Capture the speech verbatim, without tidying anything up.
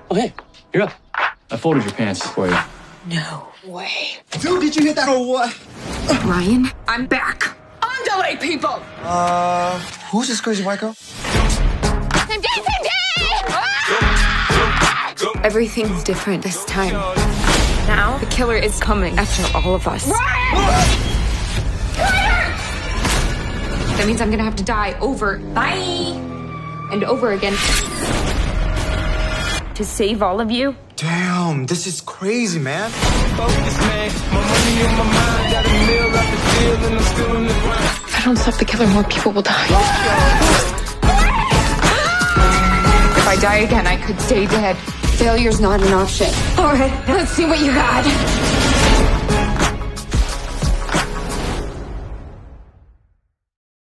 Oh, hey, you're up. I folded your pants for you. No way. Dude, did you hit that or what? Ryan, I'm back. On delay, people! Uh, who's this crazy white girl? Same day, same day! Ah! Everything's different this time. Now, the killer is coming after all of us. Ryan! That means I'm gonna have to die over, bye, and over again to save all of you. Damn, this is crazy, man. If I don't stop the killer, more people will die. If I die again, I could stay dead. Failure's not an option. All right, let's see what you got.